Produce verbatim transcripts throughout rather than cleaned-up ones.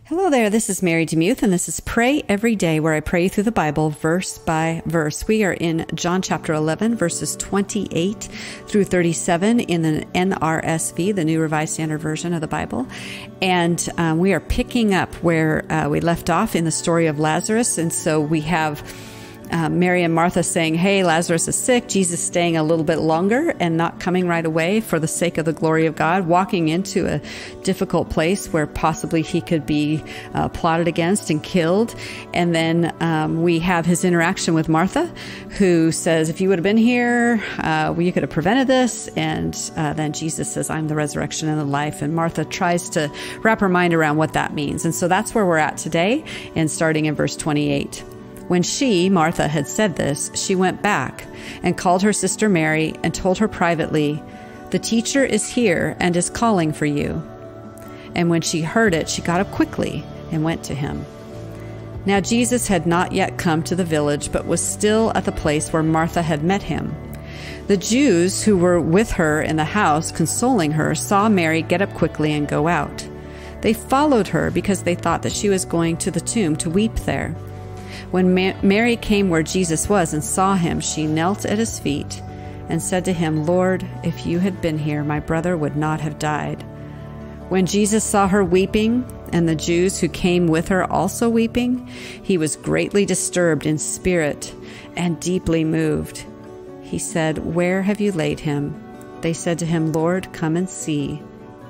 Hello there, this is Mary DeMuth, and this is Pray Every Day, where I pray through the Bible verse by verse. We are in John chapter eleven, verses twenty-eight through thirty-seven in the N R S V, the New Revised Standard Version of the Bible. And um, we are picking up where uh, we left off in the story of Lazarus. And so we have Uh, Mary and Martha saying, hey, Lazarus is sick. Jesus staying a little bit longer and not coming right away for the sake of the glory of God, walking into a difficult place where possibly he could be uh, plotted against and killed. And then um, we have his interaction with Martha, who says, if you would have been here, uh, well, you could have prevented this. And uh, then Jesus says, I'm the resurrection and the life. And Martha tries to wrap her mind around what that means. And so that's where we're at today, and starting in verse twenty-eight. When she, Martha, had said this, she went back and called her sister Mary and told her privately, the teacher is here and is calling for you. And when she heard it, she got up quickly and went to him. Now Jesus had not yet come to the village, but was still at the place where Martha had met him. The Jews who were with her in the house, consoling her, saw Mary get up quickly and go out. They followed her because they thought that she was going to the tomb to weep there. When Ma- Mary came where Jesus was and saw him, she knelt at his feet and said to him, Lord, if you had been here, my brother would not have died. When Jesus saw her weeping, and the Jews who came with her also weeping, he was greatly disturbed in spirit and deeply moved. He said, where have you laid him? They said to him, Lord, come and see.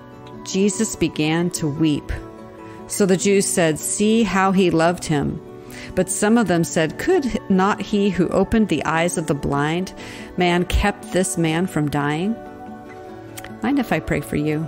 Jesus began to weep. So the Jews said, see how he loved him. But some of them said, could not he who opened the eyes of the blind man kept this man from dying? Mind if I pray for you?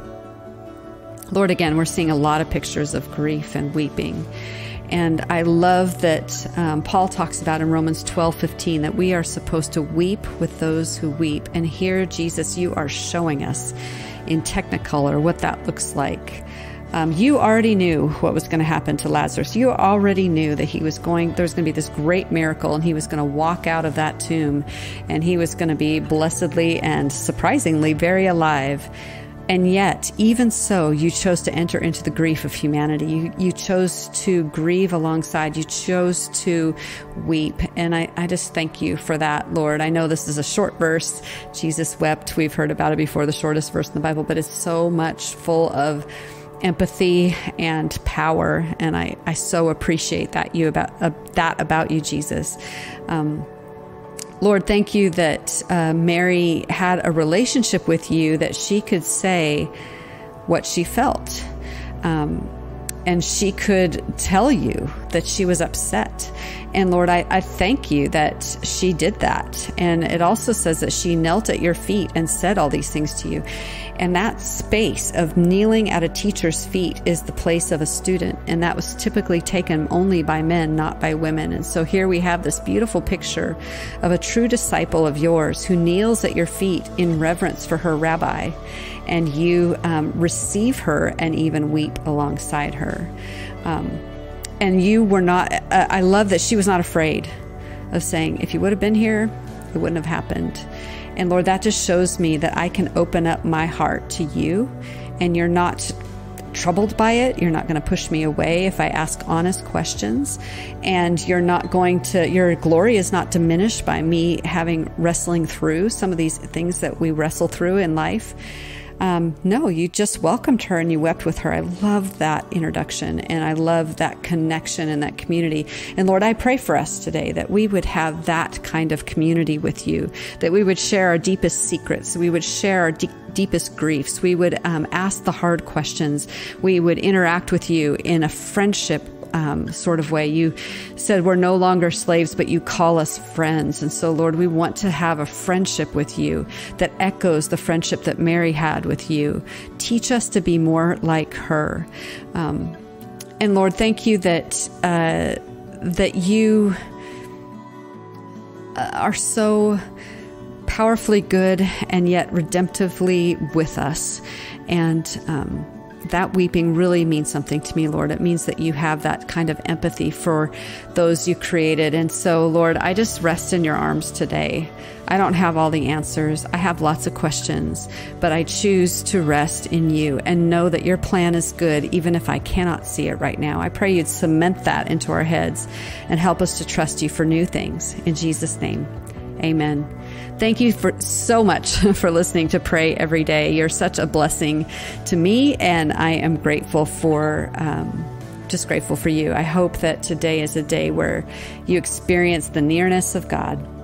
Lord, again, we're seeing a lot of pictures of grief and weeping. And I love that um, Paul talks about in Romans twelve fifteen that we are supposed to weep with those who weep. And here, Jesus, you are showing us in Technicolor what that looks like. Um, you already knew what was going to happen to Lazarus. You already knew that he was going, there was going to be this great miracle, and he was going to walk out of that tomb, and he was going to be blessedly and surprisingly very alive. And yet, even so, you chose to enter into the grief of humanity. You, you chose to grieve alongside. You chose to weep. And I, I just thank you for that, Lord. I know this is a short verse. Jesus wept. We've heard about it before, the shortest verse in the Bible, but it's so much full of empathy and power, and I, I so appreciate that you about uh, that about you, Jesus. Um, Lord, thank you that uh, Mary had a relationship with you, that she could say what she felt, um, and she could tell you that she was upset. And Lord, I, I thank you that she did that. And it also says that she knelt at your feet and said all these things to you. And that space of kneeling at a teacher's feet is the place of a student. And that was typically taken only by men, not by women. And so here we have this beautiful picture of a true disciple of yours who kneels at your feet in reverence for her rabbi. And you um, receive her and even weep alongside her. Um, And you were not, uh, I love that she was not afraid of saying, if you would have been here, it wouldn't have happened. And Lord, that just shows me that I can open up my heart to you, and you're not troubled by it. You're not going to push me away if I ask honest questions. And you're not going to, your glory is not diminished by me having wrestling through some of these things that we wrestle through in life. Um, no, you just welcomed her and you wept with her. I love that introduction, and I love that connection and that community. And Lord, I pray for us today that we would have that kind of community with you, that we would share our deepest secrets, we would share our deep deepest griefs, we would um, ask the hard questions, we would interact with you in a friendship Um, sort of way. You said we're no longer slaves, but you call us friends. And so, Lord, we want to have a friendship with you that echoes the friendship that Mary had with you. Teach us to be more like her. Um, and Lord, thank you that uh, that you are so powerfully good and yet redemptively with us. And um, that weeping really means something to me, Lord. It means that you have that kind of empathy for those you created. And so, Lord, I just rest in your arms today. I don't have all the answers. I have lots of questions, but I choose to rest in you and know that your plan is good, even if I cannot see it right now. I pray you'd cement that into our heads and help us to trust you for new things. In Jesus' name, amen. Thank you for so much for listening to Pray Every Day. You're such a blessing to me, and I am grateful for, um, just grateful for you. I hope that today is a day where you experience the nearness of God.